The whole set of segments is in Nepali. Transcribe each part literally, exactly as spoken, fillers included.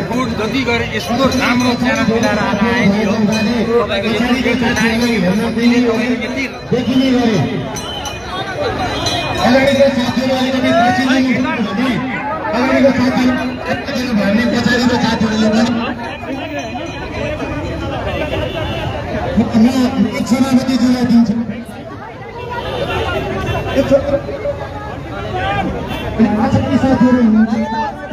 गुड जति गरे यस्तो राम्रो च्यानल मिलाएर आए नि हो तपाईको यति नानीको शक्तिले तपाईको यति देखिने गरे अगाडिको साथीहरु अलिकति बसिदिनु भने अगाडिको साथीहरु भन्ने पछाडिको साथीहरुले पनि म एक सभापतिज्यूलाई दिन्छु आजका साथीहरु हुनुहुन्छ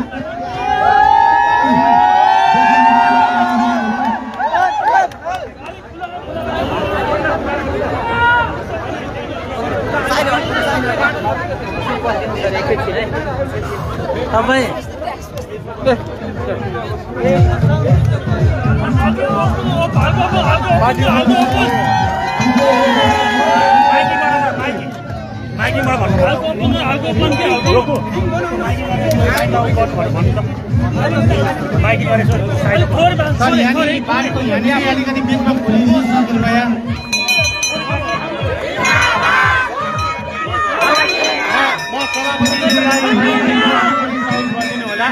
तपाईं माइकीमा भन्नु हालको पनि हालको पनि के हो माइकी गरेछ साइड थोर बान्छ थोरै बाटो यहाँ अलिकति बिचमा खोलिदिनु सक्नुहुन्छ म सभापतिलाई गरिदिनु होला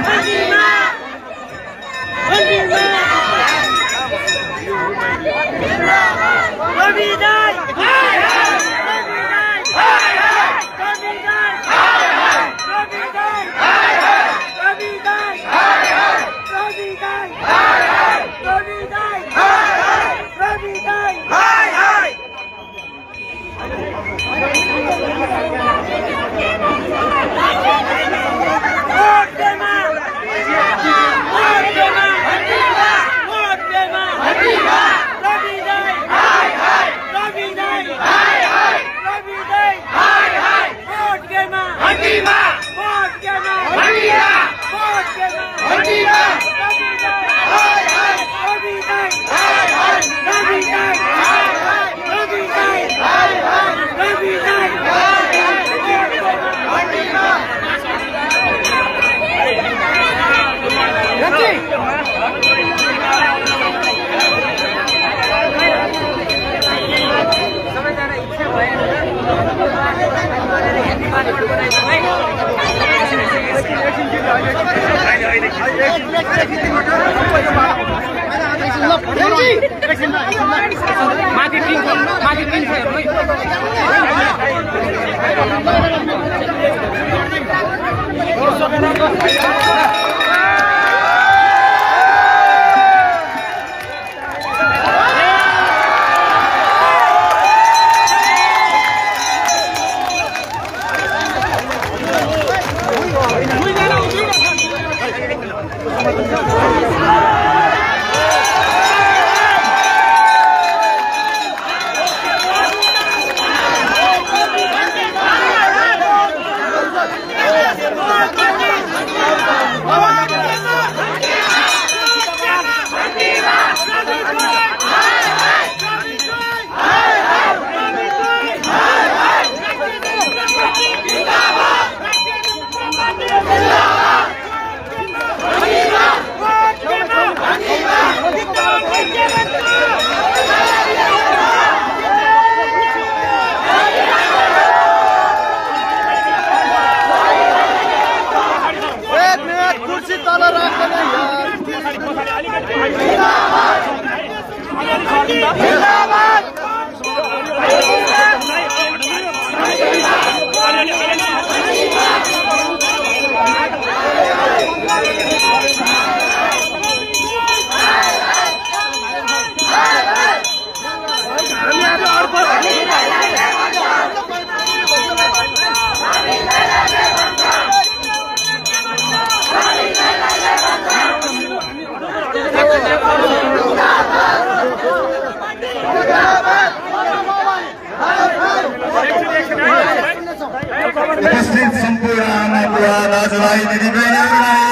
उपस्थित सम्पूर्ण आमा बुवा दाजुभाइ दिदीबहिनीहरूलाई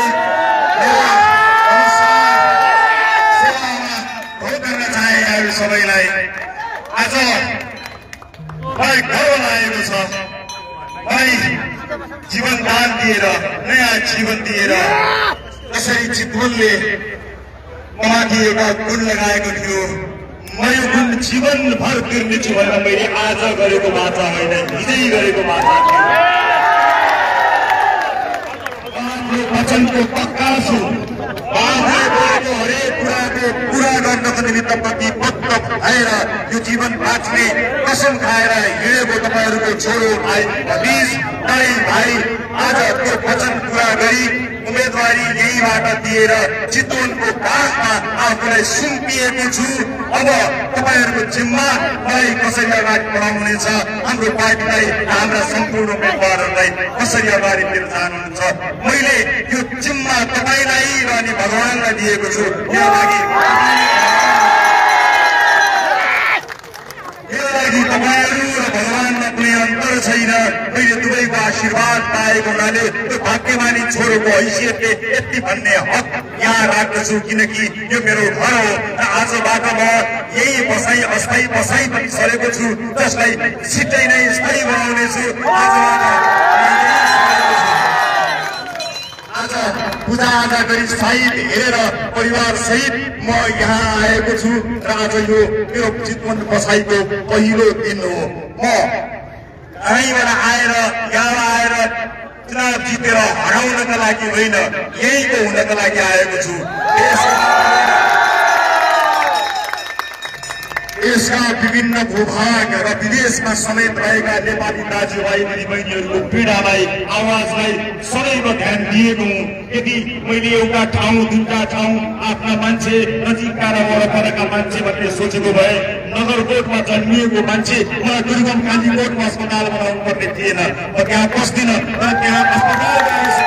गर्न चाहेका सबैलाई आज मलाई गर्व लागेको छ। मलाई जीवन दान दिएर नयाँ जीवन दिएर जसरी चितवनले ममाथि एउटा गुण लगाएको थियो, म यो गुण जीवनभर तिर्नेछु भनेर मैले आज गरेको मात्र होइन, हिजै गरेको मात्र वचनको पक्का छु। गर्नको निमित्त प्रतिबद्ध भएर यो जीवन बाँच्ने कसम खाएर हिँडेको तपाईँहरूको छोरो भाइ हनिज दाइ भाइ आज त्यो वचन पुरा गरी उम्मेदवारी यहीबाट दिएर चितवनको काखमा आफूलाई सुम्पिएको छु। अब तपाईँहरूको जिम्मा मलाई कसरी अगाडि बढाउनुहुनेछ, हाम्रो पार्टीलाई हाम्रा सम्पूर्ण उम्मेदवारहरूलाई कसरी अगाडि लिएर जानुहुन्छ, मैले यो जिम्मा तपाईँलाई र अनि भगवानलाई दिएको छु। मेरो लागि मेरो लागि तपाईँहरू र भगवानमा कुनै अन्तर छैन। मैले दुवैको आशीर्वाद पाएको हुनाले त्यो भाग्यमानी छोरोको हैसियतले यति भन्ने हक यहाँ राख्दछु, किनकि यो मेरो घर हो र आजबाट म यही बसाई अस्थायी बसाई पनि सरेको छु, जसलाई छिट्टै नै स्थायी बनाउनेछु। आज पूजा आजा गरी सहित हेरेर परिवार सहित म यहाँ आएको छु र आज यो मेरो चितवन बसाईको पहिलो दिन हो। म कहीँबाट आएर यहाँ आएर चुनाव जितेर हराउनका लागि होइन, यहीँको हुनका लागि आएको छु। यसका विभिन्न भूभाग र विदेशमा समेत रहेका नेपाली दाजुभाइ दिदीबहिनीहरूको पीडालाई आवाजलाई सदैव ध्यान दिएको हुँ। यदि मैले एउटा ठाउँ दुईटा ठाउँ आफ्ना मान्छे नजिकका र वरपरका मान्छे भन्ने सोचेको भए नगरकोटमा जन्मिएको मान्छे मलाई दुर्गम कालीकोटमा अस्पताल बनाउनु पर्ने थिएन। म त्यहाँ बस्दिनँ र त्यहाँ अस्पताल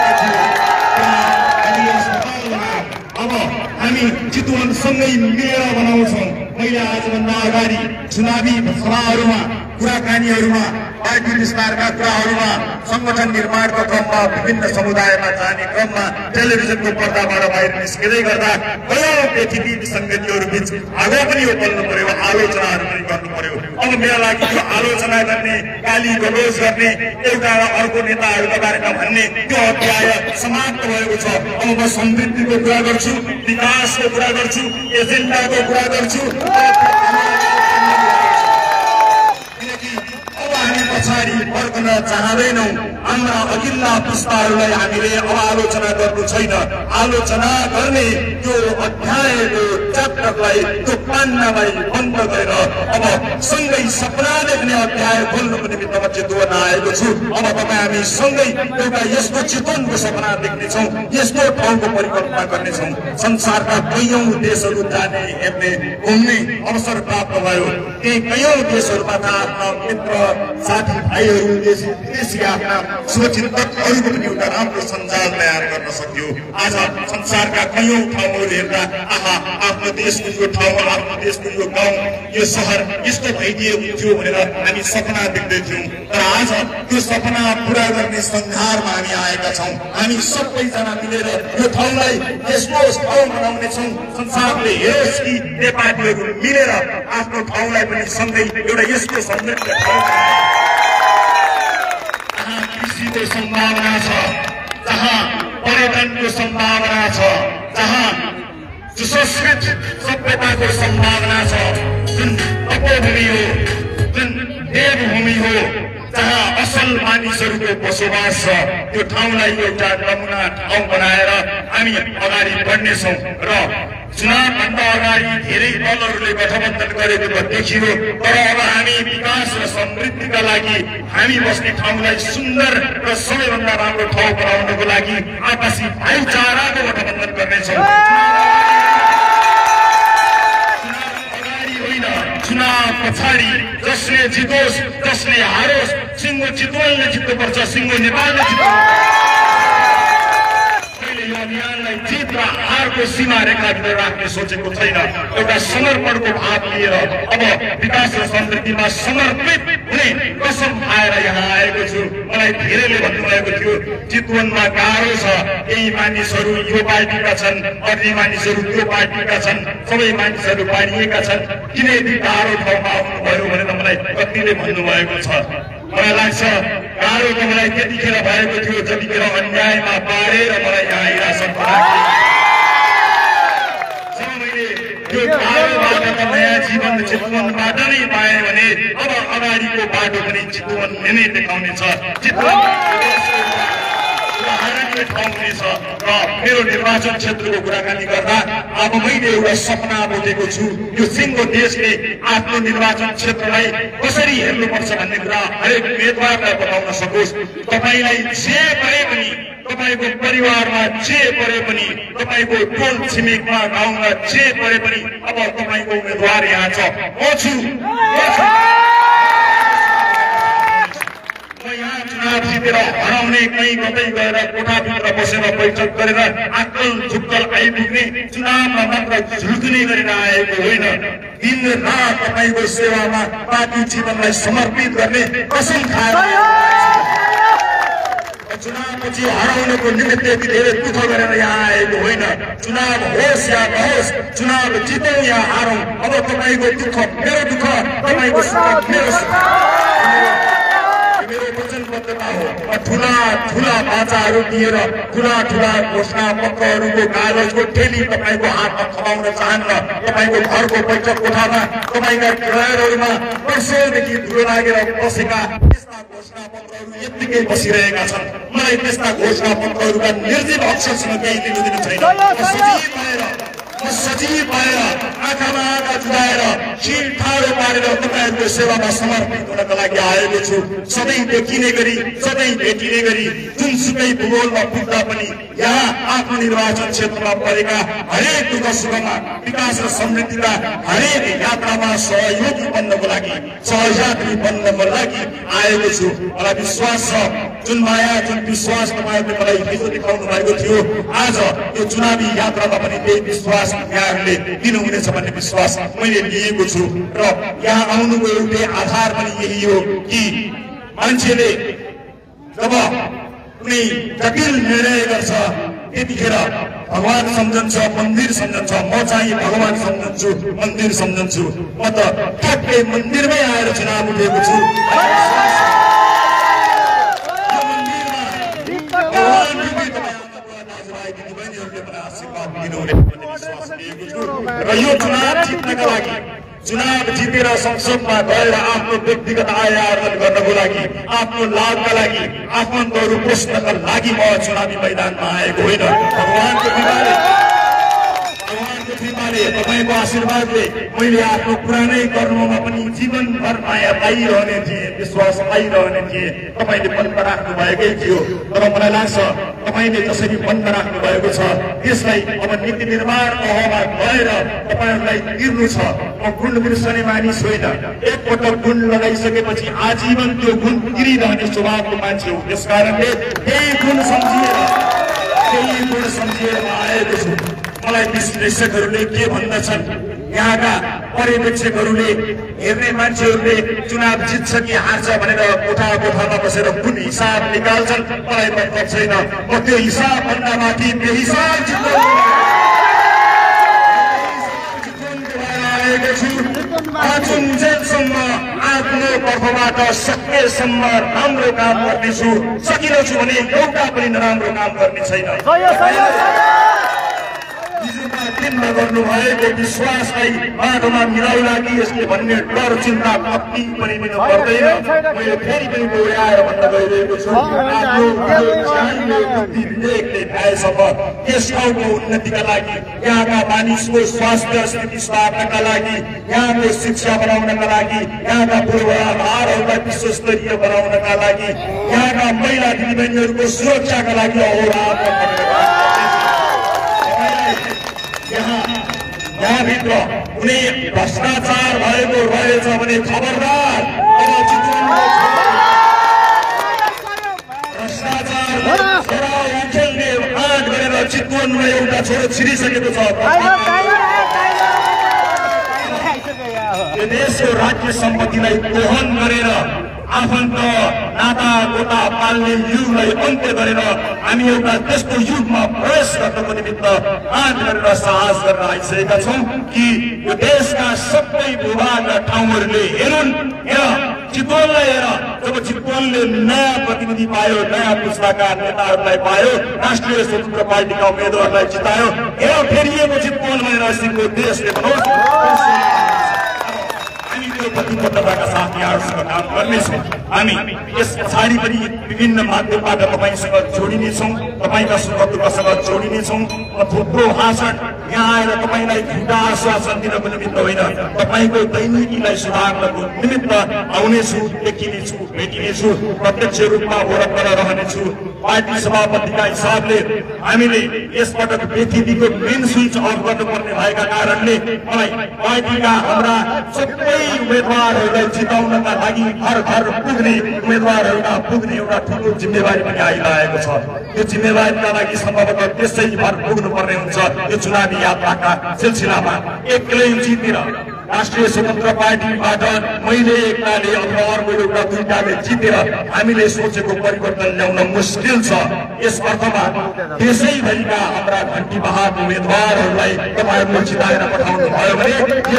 अब हामी चितवनसँगै मिलेर बनाउँछौँ। मैले आजभन्दा अगाडि चुनावी सभाहरूमा कुराकानीहरूमा पार्टी विस्तारका कुराहरूमा संगठन निर्माणको क्रममा विभिन्न समुदायमा जाने क्रममा टेलिभिजनको पर्दाबाट बाहिर निस्किँदै गर्दा कयौं पृथ्वी विसङ्गतिहरू बीच आगो पनि उठल्नु पर्यो, आलोचनाहरू पनि गर्नु पर्यो। अब मेरो लागि त्यो आलोचना गर्ने, गाली गलोज गर्ने, एउटा अर्को नेताहरू लगाएर भन्ने त्यो अध्याय समाप्त भएको छ। अब म समृद्धिको कुरा गर्छु, विकासको कुरा गर्छु, एजेन्डाको कुरा गर्छु। हामी पछाडि फर्कन चाहँदैनौँ। हाम्रा अघिल्ला पुस्ताहरूलाई हामीले अब आलोचना गर्नु छैन। आलोचना गर्ने त्यो अध्यायको च्याप्टरलाई, त्यो पान्नालाई बन्द गरेर अब सँगै सपना देख्ने अध्याय खोल्नुको निमित्त म चितवन आएको छु। अब तपाईँ हामी सँगै एउटा यस्तो चितवनको सपना देख्नेछौँ, यस्तो ठाउँको परिकल्पना गर्नेछौँ। संसारका कैयौं देशहरू जाने, हेर्ने, घुम्ने अवसर प्राप्त भयो। ती कैयौं देशहरूबाट आफ्ना मित्र साथी भाइहरू, देशका आफ्ना शुभचिन्तकहरूको पनि एउटा राम्रो सञ्जाल तयार गर्न सक्यो। आज संसारका कैयौं ठाउँहरू हेर्दा आहा आफ्नो देशको यो ठाउँ, आफ्नो देशको यो गाउँ, यो सहर यस्तो भइदिए हुन्थ्यो भनेर हामी सपना देख्दैथ्यौँ। तर आज त्यो सपना पूरा गर्ने सङ्घारमा हामी आएका छौँ। हामी सबैजना मिलेर यो ठाउँलाई यस्तो ठाउँ बनाउनेछौँ, संसारले हेरोस् कि नेपालीहरू मिलेर आफ्नो ठाउँलाई पनि सँगै एउटा यस्तो समृद्ध ठाउँ जहाँ कृषिको सम्भावना छ, जहाँ पर्यटनको सम्भावना छ, जहाँ सुसंस्कृत सभ्यताको सम्भावना छ, जुन तपोभूमि हो, जुन देवभूमि हो, जहाँ असल मानिसहरूको बसोबास छ, त्यो ठाउँलाई एउटा नमुना ठाउँ बनाएर हामी अगाडि बढ्नेछौँ। र चुनावभन्दा अगाडि धेरै दलहरूले गठबन्धन गरेको त देखियो, तर अब हामी विकास र समृद्धिका लागि हामी बस्ने ठाउँलाई सुन्दर र सबैभन्दा राम्रो ठाउँ बनाउनको लागि आपसी भाइचाराको गठबन्धन गर्नेछौँ। चुनाव पछाडि जसले जितोस्, जसले हारोस्, सिङ्गो चितवनले जित्नुपर्छ, सिङ्गो नेपालले जित्नुपर्छ। मैले यो अभियानलाई जित र हारको सीमा रेखाभित्र राख्ने सोचेको छैन। एउटा समर्पणको भाव लिएर अब विकास र समृद्धिमा समर्पित हुने कसम खाएर यहाँ आएको छु। मलाई धेरैले भन्नुभएको थियो चितवनमा गाह्रो छ, केही मानिसहरू यो पार्टीका छन्, अन्य मानिसहरू त्यो पार्टीका छन्, सबै मानिसहरू बाँडिएका छन्, किन यति गाह्रो ठाउँमा आउनुभयो भनेर मलाई कतिले भन्नुभएको छ। मलाई लाग्छ गाह्रो त मलाई त्यतिखेर भएको थियो जतिखेर अन्यायमा पारेर मलाई यहाँ हिरासतमा राखियो। त्यो गाह्रोबाट त नयाँ जीवन चितवनबाट नै पाएँ भने अब अगाडिको बाटो पनि चितवनले नै देखाउनेछ। चितवन हैरानीले ठाउँ हुनेछ र मेरो निर्वाचन क्षेत्रको कुराकानी गर्दा अब मैले एउटा सपना बोकेको छु यो सिङ्गो देशले आफ्नो निर्वाचन क्षेत्रलाई कसरी हेर्नुपर्छ भन्ने कुरा हरेक उम्मेदवारलाई बताउन सकोस्। तपाईलाई जे परे पनि तपाईको परिवारमा जे परे पनि तपाईको टोल छिमेकमा गाउँमा जे परे पनि अब तपाईको उम्मेदवार यहाँ छ म छु यहाँ चुनाव जितेर हराउने कहीँ कतै गएर कोठाभित्र बसेर बैठक गरेर आक्कल झुक्कल आइपुग्ने चुनावमा मात्र झुल्किने गरेर आएको होइन। दिन रात तपाईको सेवामा पार्टी जीवनलाई समर्पित गर्ने कसम खाएर चुनावपछि हराउनको निमित्त यति धेरै दुःख गरेर यहाँ आएको होइन। चुनाव होस् या नहोस् चुनाव जितौँ या हारौँ अब तपाईँको दुःख मेरो दुःख तपाईँको सुख मेरो सुख मेरो वचनबद्धता हो। ठुला ठुला बाचाहरू दिएर ठुला ठुला घोषणा पत्रहरूको कागजको ठेली तपाईँको हातमा थमाउन चाहन्न। तपाईँको घरको बैठक कोठामा तपाईँका ड्रायरहरूमा वर्षौंदेखि धुलो लागेर बसेका त्यस्ता घोषणा पत्रहरू यत्तिकै बसिरहेका छन्। मलाई त्यस्ता घोषणा पत्रहरूका निर्जीव अक्षरसँग केही लिनु दिनु छैन। सजीव भएर आँखामा आँखा जुदाएर शिर ठाडो पारेर तपाईँहरूको सेवामा समर्पित हुनका लागि आएको छु। सधैँ देखिने गरी सधैँ भेटिने गरी जुनसुकै भूगोलमा पुग्दा पनि यहाँ आफ्नो निर्वाचन क्षेत्रमा परेका हरेक दुःख सुखमा विकास र समृद्धिका हरेक यात्रामा सहयोगी बन्नको लागि सहयात्री बन्नको लागि आएको छु। मलाई विश्वास छ जुन माया जुन विश्वास तपाईँहरूले मलाई हिजो देखाउनु भएको थियो आज यो चुनावी यात्रामा पनि त्यही विश्वास यहाँहरूले दिनुहुनेछ भन्ने विश्वास मैले लिएको छु। र यहाँ आउनुको एउटै आधार पनि यही हो कि मान्छेले जब कुनै जटिल निर्णय गर्छ त्यतिखेर भगवान सम्झन्छ मन्दिर सम्झन्छ। म चाहिँ भगवान सम्झन्छु मन्दिर सम्झन्छु। म त ठ्याक्कै मन्दिरमै आएर चुनाव उठेको छु। र यो चुनाव जित्नका लागि चुनाव जितेर संसदमा गएर आफ्नो व्यक्तिगत आय आर्जन गर्नको लागि आफ्नो लाभका लागि आफन्तहरू पोस्नका लागि म चुनावी मैदानमा आएको होइन। भगवानको कृपाले भगवानको कृपाले तपाईँको आशीर्वादले मैले आफ्नो पुरानै कर्ममा पनि जीवनभर माया पाइरहने थिएँ विश्वास पाइरहने थिएँ। तपाईँले बन्द राख्नु भएकै थियो तर मलाई लाग्छ तपाईँले जसरी बन्द राख्नु भएको छ त्यसलाई अब नीति निर्माण तहमा गएर तपाईँहरूलाई तिर्नु छ। म गुण बिर्सने मानिस होइन। एकपटक गुण लगाइसकेपछि आजीवन त्यो गुण तिरिरहने स्वभावको मान्छे हो। त्यस कारणले त्यही गुण सम्झिएर त्यही गुण सम्झिएर म आएको छु। मलाई विश्लेषकहरूले के भन्दछन् यहाँका पर्यवेक्षकहरूले हेर्ने मान्छेहरूले चुनाव जित्छ कि हार्छ भनेर कोठा कोठामा बसेर कुन हिसाब निकाल्छन् मलाई मतलब छैन। म त्यो हिसाब भन्दा माथि त्यो हिसाब जुनजेलसम्म आफ्नो तर्फबाट सकेसम्म राम्रो काम गर्नेछु। सकिलो छु भने एउटा पनि नराम्रो काम गर्ने छैन। गर्नु भएको विश्वासलाई बाटोमा मिलाउला कि यसले भन्ने डर चिन्ता कति पनि लिनु पर्दैन। मैले फेरि पनि दोहोऱ्याएर भन्न गइरहेको छु भएसम्म यस ठाउँको उन्नतिका लागि यहाँका मानिसको स्वास्थ्य स्थिति सुधार्नका लागि यहाँको शिक्षा बनाउनका लागि यहाँका पूर्वाधारहरूलाई विश्वस्तरीय बनाउनका लागि यहाँका महिला दिदीबहिनीहरूको सुरक्षाका लागि अहोरात्र यहाँभित्र कुनै भ्रष्टाचार भएको रहेछ भने खबरदार भ्रष्टाचार उखेल्ने आँट गरेर चितवनमा एउटा छोरो छिरिसकेको छ। यो देशको राज्य सम्पत्तिलाई दोहन गरेर आफन्त नाता गोता पाल्ने युगलाई अन्त्य गरेर हामी एउटा त्यस्तो युगमा प्रवेश गर्नको निमित्त आँट गरेर साहस गर्न आइसकेका छौँ कि यो देशका सबै भूभाग र ठाउँहरूले हेरुन् हेर चितवनलाई हेर। जब चितवनले नयाँ प्रतिनिधि पायो नयाँ पुस्ताका नेताहरूलाई पायो राष्ट्रिय स्वतन्त्र पार्टीका उम्मेद्वारलाई जितायो हेर फेरिएको चितवन भनेर सिङ्गो देशले भनौँ हामी त्यो प्रतिबद्धताका साथ यहाँहरूसँग काम गर्नेछौँ। हामी यस पछाडि पनि विभिन्न माध्यमबाट तपाईँसँग जोडिनेछौँ, तपाईँका सुख दुःखसँग जोडिनेछौँ। म थुप्रो भाषण यहाँ आएर तपाईँलाई झुटा आश्वासन दिनको निमित्त होइन, तपाईँको दैनिकीलाई सुधार्नको निमित्त आउनेछु, देखिनेछु, भेटिनेछु, प्रत्यक्ष रूपमा वरपर रहनेछु। पार्टी सभापतिका हिसाबले हामीले यसपटक पृथ्वीको मेन स्विच अफ गर्नुपर्ने भएका कारणले मलाई पार्टीका हाम्रा सबै उम्मेदवारहरूलाई जिताउनका लागि घर घर पुग्ने उम्मेदवारहरूमा पुग्ने एउटा ठुलो जिम्मेवारी पनि आइरहेको छ। यो जिम्मेवारीका लागि सम्भवतः त्यसै भर पुग्नुपर्ने हुन्छ। यो चुनावी यात्राका सिलसिलामा एक्लै जितेर राष्ट्रिय स्वतन्त्र पार्टीबाट मैले एक्लाले अथवा अर्को एउटा दुईटाले जितेर हामीले सोचेको परिवर्तन ल्याउन मुस्किल छ। यस अर्थमा देशैभरिका हाम्रा घण्टी बहाद उम्मेदवारहरूलाई तपाईँहरूले जिताएर पठाउनु भयो भने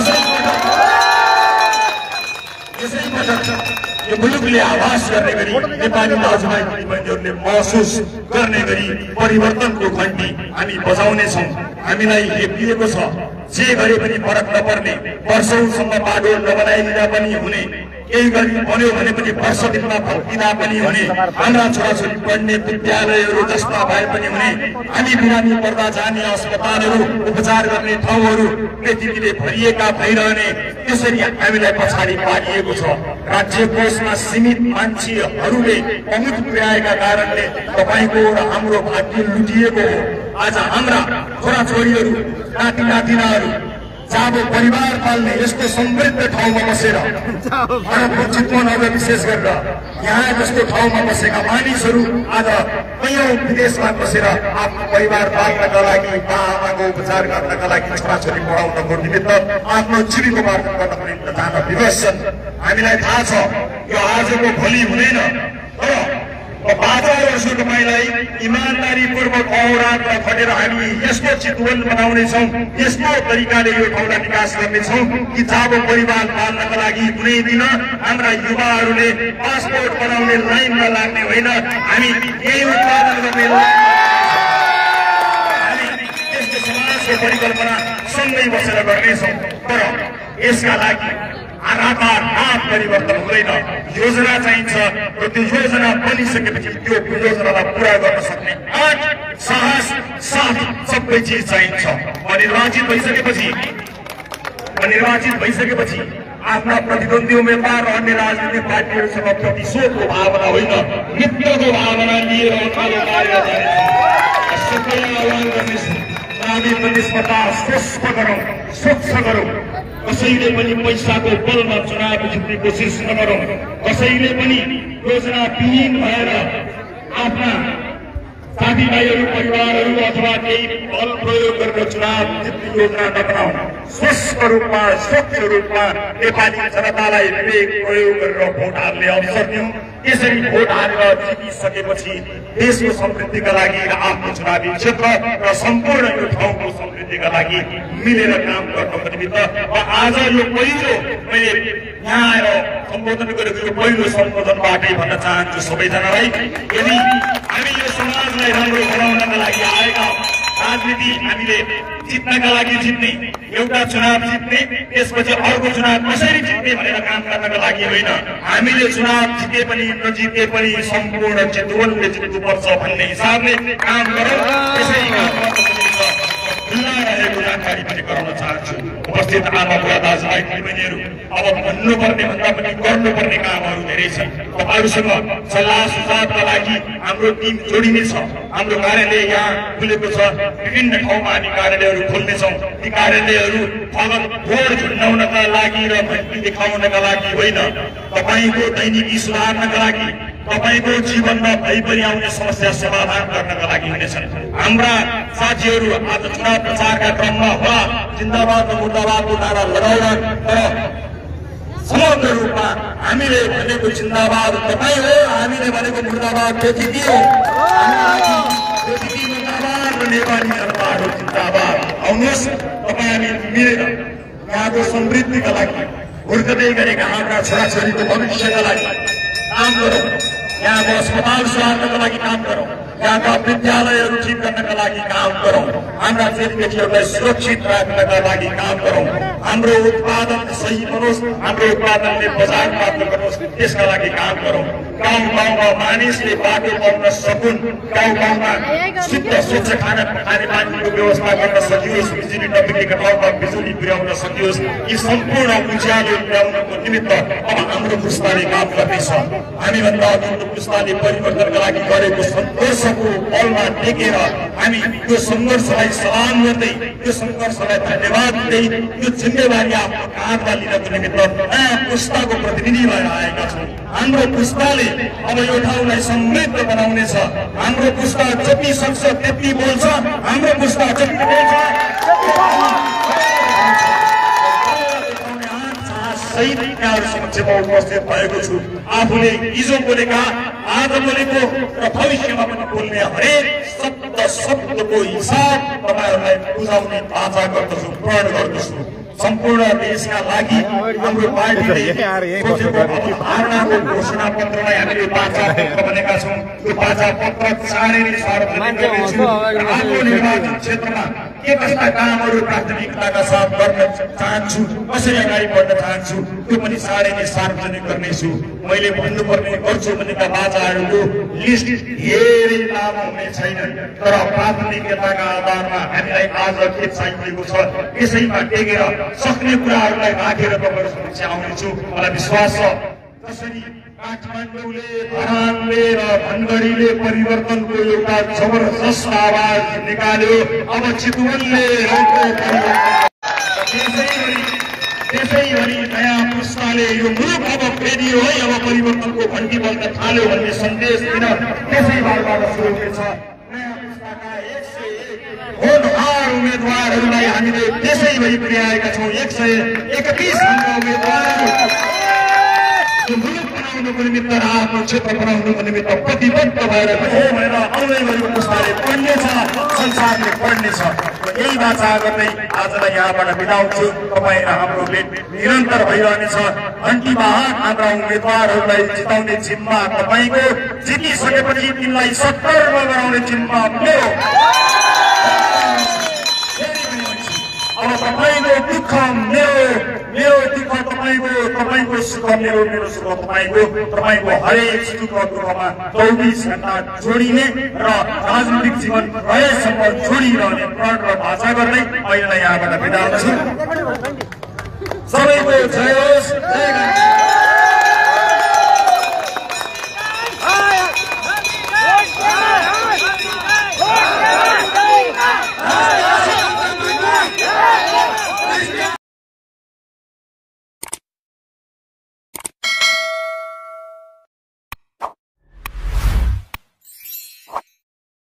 यसैपटक यो मुलुकले आभास गर्ने गरी नेपाली दाजुभाइ दिदीबहिनीहरूले महसुस गर्ने गरी परिवर्तनको घण्टी हामी बजाउनेछौँ। हामीलाई हेपिएको छ, जे गरे पनि फरक नपर्ने, वर्षौंसम्म बाटो नबनाइदिँदा पनि हुने, केही गरी भन्यो भने पनि वर्ष दिनमा फर्किँदा पनि हुने, हाम्रा छोराछोरी पढ्ने विद्यालयहरू जस्ता भए पनि हुने, हामी बिरामी पर्दा जाने अस्पतालहरू, उपचार गर्ने ठाउँहरू पृथ्वीले भरिएका भइरहने, त्यसरी हामीलाई पछाडि पारिएको छ। राज्य कोषमा सीमित मान्छेहरूले पहुँच पुर्याएका कारणले तपाईँको र हाम्रो भाग्य लुटिएको हो। आज हाम्रा छोराछोरीहरू, नाति नातिनाहरू जाबो परिवार पाल्ने यस्तो समृद्ध ठाउँमा बसेर अरबको चितवनहरू विशेष गरेर यहाँ जस्तो ठाउँमा बसेका मानिसहरू आज कैयौं विदेशमा बसेर आफ्नो परिवार पाल्नका लागि, आमाको उपचार गर्नका लागि, छोराछोरी पढाउनको निमित्त आफ्नो जीविकोपार्जन गर्नको निमित्त जान विवश छन्। हामीलाई थाहा छ यो आजको भोलि हुँदैन, तर बाह्र वर्ष तपाईँलाई इमान्दारीपूर्वक अहोरात्र खटेर हामी यस्तो चितवन बनाउनेछौँ, यस्तो तरिकाले यो ठाउँलाई विकास गर्नेछौँ कि जब परिवार पाल्नका लागि कुनै दिन हाम्रा युवाहरूले पासपोर्ट बनाउने लाइनमा लाग्ने होइन, हामी यही उत्पादन गर्ने हामी यस्तो समाजको परिकल्पना सँगै बसेर गर्नेछौँ। तर यसका लागि आधार नाम परिवर्तन हुँदैन, योजना चाहिन्छ र त्यो योजना बनिसकेपछि त्यो योजनालाई पूरा गर्न सक्ने आँट, साहस, साथ सबै चिज चाहिन्छ। म निर्वाचित भइसकेपछि म निर्वाचित भइसकेपछि आफ्ना प्रतिद्वन्दी उम्मेदवार र अन्य राजनीतिक पार्टीहरूसँग प्रतिशोधको भावना होइन, मित्रको भावना लिएर उकालो कार्य गर्नेछु। सबैलाई आह्वान गर्नेछु, चुनावी प्रतिस्पर्धा स्वस्थ गरौँ, स्वच्छ गरौँ। कसैले पनि पैसाको बलमा चुनाव जित्ने कोसिस नगरौँ, कसैले पनि योजनाविहीन भएर आफ्ना साथीभाइहरू, परिवारहरू अथवा केही बल प्रयोग गरेर चुनाव जित्ने योजना नबनाऊ। स्वस्थ रूपमा, स्वच्छ रूपमा नेपाली जनतालाई विवेक प्रयोग गरेर भोट हाल्ने अवसर दिउँ। यसरी भोट हालेर जितिसकेपछि देशको समृद्धिका लागि र आफ्नो चुनावी क्षेत्र र सम्पूर्ण यो ठाउँको समृद्धिका लागि मिलेर काम गर्नको निमित्त आज यो पहिलो मैले यहाँ आएर सम्बोधन गरेको यो पहिलो सम्बोधनबाटै भन्न चाहन्छु सबैजनालाई, यदि हामी यो समाजलाई राम्रो बनाउनका लागि आएका राजनीति हामीले जित्नका लागि जित्ने, एउटा चुनाव जित्ने, त्यसपछि अर्को चुनाव कसरी जित्ने भनेर काम गर्नका लागि होइन, हामीले चुनाव जिते पनि नजिते पनि सम्पूर्ण चितवनले जित्नुपर्छ भन्ने हिसाबले काम गरौँ। त्यसै रहेको जानकारी पनि गराउन चाहन्छु। उपस्थित आमा बुवा दाजुभाइ दिदीबहिनीहरू, अब भन्नुपर्ने भन्दा पनि गर्नुपर्ने कामहरू धेरै छन्। तपाईँहरूसँग सल्लाह सुझावका लागि हाम्रो टिम जोडिनेछ। हाम्रो कार्यालय यहाँ खुलेको छ, विभिन्न ठाउँमा हामी कार्यालयहरू खोल्नेछौँ। ती कार्यालयहरू फगत भोट झुन्डाउनका लागि र भैँसी देखाउनका लागि होइन, तपाईँको दैनिकी सुधार्नका लागि, तपाईँको जीवनमा भइपरि आउने समस्या समाधान गर्नका लागि हुनेछन्। हाम्रा साथीहरू आज चुनाव प्रचारका क्रममा होला जिन्दाबाद र मुर्दाबादको नारा लगाउन, तर समग्र रूपमा हामीले भनेको जिन्दाबाद तपाईँ हो, हामीले भनेको मुर्दाबाद त्यति हो। मुर्दाबाद र नेपाली जनताहरू जिन्दाबाद। आउनुहोस् तपाईँ हामी मिलेर यहाँको समृद्धिका लागि, हुर्कदै गरेका हाम्रा छोराछोरीको भविष्यका लागि काम गरौँ, यहाँको अस्पताल सुधार्नका लागि काम गरौँ, यहाँका विद्यालयहरू ठिक गर्नका लागि काम गरौँ, हाम्रा चेलीबेटीहरूलाई सुरक्षित राख्नका लागि काम गरौँ, हाम्रो उत्पादन सही बनोस्, हाम्रो उत्पादनले बजार प्राप्त गरोस्, त्यसका लागि काम गरौँ। गाउँ गाउँमा मानिसले बाटो पाउन सकुन्, गाउँ गाउँमा शुद्ध स्वच्छ खाना खाने पानीको व्यवस्था गर्न सकियोस्, बिजुली नबिग्रेका ठाउँमा बिजुली पुर्याउन सकियोस्। यी सम्पूर्ण उज्यालो ल्याउनको निमित्त अब हाम्रो पुस्ताले काम गर्नेछ। हामीभन्दा अघिल्लो पुस्ताले परिवर्तनका लागि गरेको सङ्घर्षको बलमा टेकेर हामी त्यो सङ्घर्षलाई सलाम गर्दै, त्यो सङ्घर्षलाई धन्यवाद दिँदै यो जिम्मेवारी आफ्नो काँधमा लिनको निमित्त नयाँ पुस्ताको प्रतिनिधि भएर आएका छौँ। हाम्रो पुस्ताले अब यो ठाउँलाई समृद्ध बनाउनेछ। हाम्रो पुस्ता जति सक्छ त्यति बोल्छ, हाम्रो पुस्ता जति बोल्छ सही यहाँहरू समक्षमा उपस्थित भएको छु। आफूले हिजो बोलेका, आज बोलेको र भविष्यमा पनि बोल्ने हरेक शब्द शब्दको हिसाब तपाईँहरूलाई बुझाउने बाचा गर्दछु, प्रण गर्दछु। सम्पूर्ण देशका लागि हाम्रो पार्टीले धारणाको घोषणा पत्रलाई हामीले बाचा पत्र भनेका छौँ। त्यो बाचा पत्र चाँडै नै सार्वजनिक गर्नेछु। हाम्रो निर्वाचन क्षेत्रमा के कस्ता कामहरू प्राथमिकताका साथ गर्न चाहन्छु, कसरी अगाडि बढ्न चाहन्छु, त्यो पनि चाँडै नै सार्वजनिक गर्नेछु। मैले भन्नुपर्ने गर्छु भनेका बाचाहरूको लिस्ट धेरै लामो हुने छैन, तर प्राथमिकताका आधारमा हामीलाई आज के चाहिएको छ यसैमा टेकेर सक्ने कुराहरूलाई राखेर तपाईँहरू समक्ष आउनेछु। मलाई विश्वास छ जसरी काठमाडौँले, धरानले र धनगढीले परिवर्तनको एउटा जबरजस्त आवाज निकाल्यो, अब चितवनले त्यसैगरी नयाँ पुस्ताले यो मुलुक अब फेरियो है, अब परिवर्तनको घन्टी बल्न थाल्यो भन्ने सन्देश दिन त्यसैबाट सुरु हुनेछ। नयाँ पुस्ताका एक सय होनहार उम्मेद्वारहरूलाई हामीले त्यसै भई पुर्याएका छौँ। एक सय एकतिस हाम्रा उम्मेद्वारहरू मुलुक बनाउनको निमित्त र आफ्नो क्षेत्र बनाउनको निमित्त प्रतिबद्ध भएर भनेर आउँदै गरेको पुस्ताले पढ्नेछ, संसारले पढ्नेछ। यही बाचा गर्दै आजलाई यहाँबाट बिदा हुन्छु। तपाईँ र हाम्रो भेट निरन्तर भइरहनेछ। घन्टीमा हाम्रा उम्मेद्वारहरूलाई जिताउने जिम्मा तपाईँको, जितिसकेपछि तिनलाई सत्तरमा गराउने जिम्मा मेरो। अब तपाईँको दुःख मेरो, मेरो दुःख तपाईँको, तपाईँको सुख मेरो, मेरो सुख तपाईँको। तपाईँको हरेक सुख दुःखमा चौबिस घण्टा जोडिने र राजनीतिक जीवन रहेसम्म जोडिरहने प्रण र भाषा गर्दै अहिले यहाँबाट बिदा हुन्छु। सबैको जय होस्, जय